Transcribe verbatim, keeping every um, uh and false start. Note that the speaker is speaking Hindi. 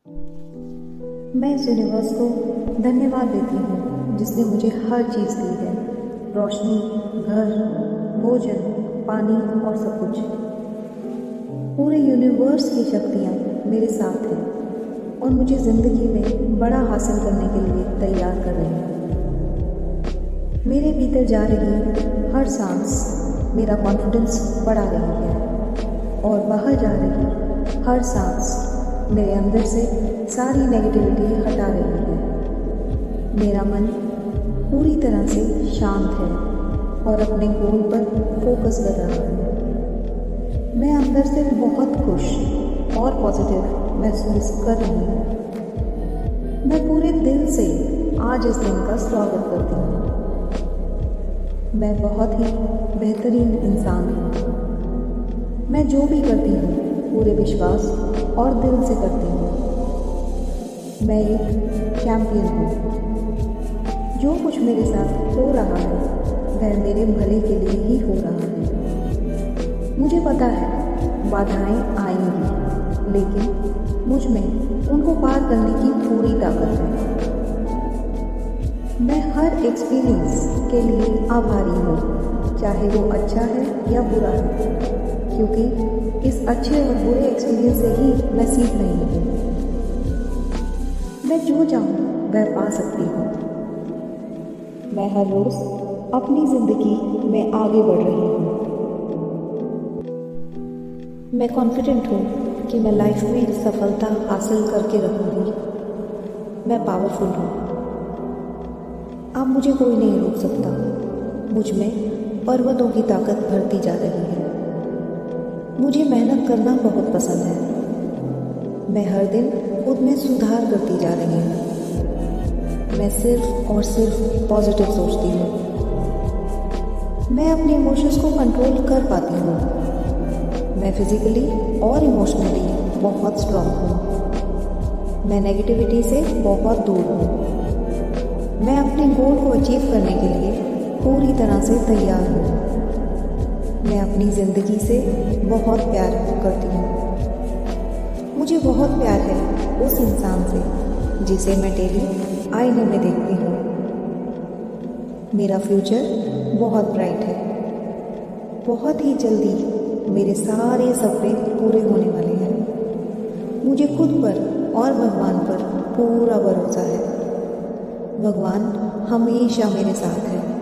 मैं इस यूनिवर्स को धन्यवाद देती हूँ जिसने मुझे हर चीज़ दी है। रोशनी, घर, भोजन, पानी और सब कुछ। पूरे यूनिवर्स की शक्तियाँ मेरे साथ हैं और मुझे ज़िंदगी में बड़ा हासिल करने के लिए तैयार कर रही हैं। मेरे भीतर जा रही हर सांस मेरा कॉन्फिडेंस बढ़ा रही है और बाहर जा रही हर सांस मेरे अंदर से सारी नेगेटिविटी हटा रही है। मेरा मन पूरी तरह से शांत है और अपने गोल पर फोकस कर रहा है। मैं अंदर से बहुत खुश और पॉजिटिव महसूस कर रही हूँ। मैं पूरे दिल से आज इस दिन का स्वागत करती हूँ। मैं बहुत ही बेहतरीन इंसान हूँ। मैं जो भी करती हूँ पूरे विश्वास और दिल से करती हूँ। मैं एक चैम्पियन हूँ। जो कुछ मेरे साथ हो रहा है वह मेरे भले के लिए ही हो रहा है। मुझे पता है बाधाएं आएंगी, लेकिन मुझ में उनको पार करने की पूरी ताकत है। मैं हर एक्सपीरियंस के लिए आभारी हूँ, चाहे वो अच्छा है या बुरा है, क्योंकि इस अच्छे और बुरे एक्सपीरियंस से ही मैं सीख रही हूँ। मैं जो चाहूँ वह पा सकती हूँ। मैं हर रोज़ अपनी ज़िंदगी में आगे बढ़ रही हूँ। मैं कॉन्फिडेंट हूँ कि मैं लाइफ में सफलता हासिल करके रहूँगी। मैं पावरफुल हूँ। अब मुझे कोई नहीं रोक सकता। मुझ में पर्वतों की ताकत भरती जा रही है। मुझे मेहनत करना बहुत पसंद है। मैं हर दिन खुद में सुधार करती जा रही हूँ। मैं सिर्फ और सिर्फ पॉजिटिव सोचती हूँ। मैं अपने इमोशंस को कंट्रोल कर पाती हूँ। मैं फिजिकली और इमोशनली बहुत स्ट्रांग हूँ। मैं नेगेटिविटी से बहुत दूर हूँ। मैं अपने गोल को अचीव करने के लिए पूरी तरह से तैयार हूँ। मैं अपनी ज़िंदगी से बहुत प्यार करती हूँ। मुझे बहुत प्यार है उस इंसान से जिसे मैं डेली आईने में देखती हूँ। मेरा फ्यूचर बहुत ब्राइट है। बहुत ही जल्दी मेरे सारे सपने पूरे होने वाले हैं। मुझे खुद पर और भगवान पर पूरा भरोसा है। भगवान हमेशा मेरे साथ है।